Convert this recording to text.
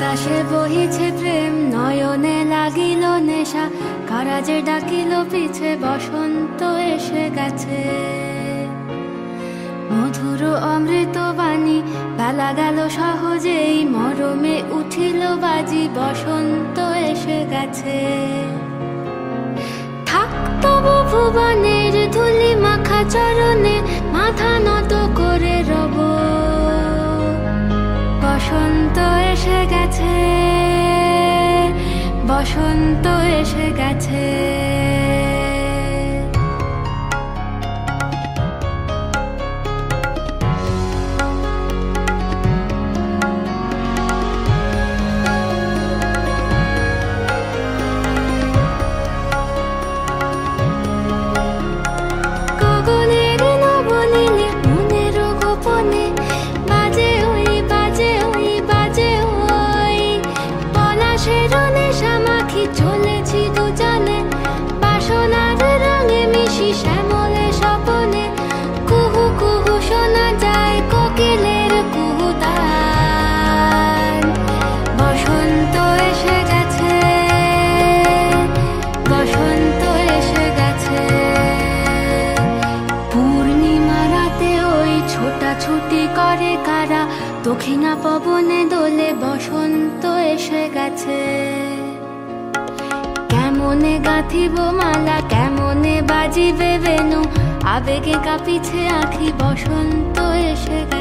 বাতাসে বহিছে প্রেম, নয়নে লাগিল নেশা, কারাজে ডাকিল পিছে, বসন্ত এসে গেছে। মধুর অমৃত বাণী, বেলা গেল সহজেই, মরমে উঠিল বাজি, বসন্ত এসে গেছে। থাক তবু ভুবনের ধুলি মাখা চরণে, মাথা নত করে রব, বসন্ত এসে গেছে, বসন্ত এসে গেছে। চলেছি দুজনে বাসনার রঙে মিশি, শ্যামলে স্বপনে কুহু কুহু শোনা যায় কোকিলের কুহুতান। বসন্ত এসে গেছে, বসন্ত এসে গেছে। পূর্ণিমা রাতে ওই ছোটাছুটি করে কারা, দক্ষিণা পবনে দোলে, বসন্ত এসে গেছে। কেমনে গাঁথিব মালা, কেমনে বাজিবে বেনু, আবেগে কাঁপিছে আঁখি, বসন্ত এসে গেছে।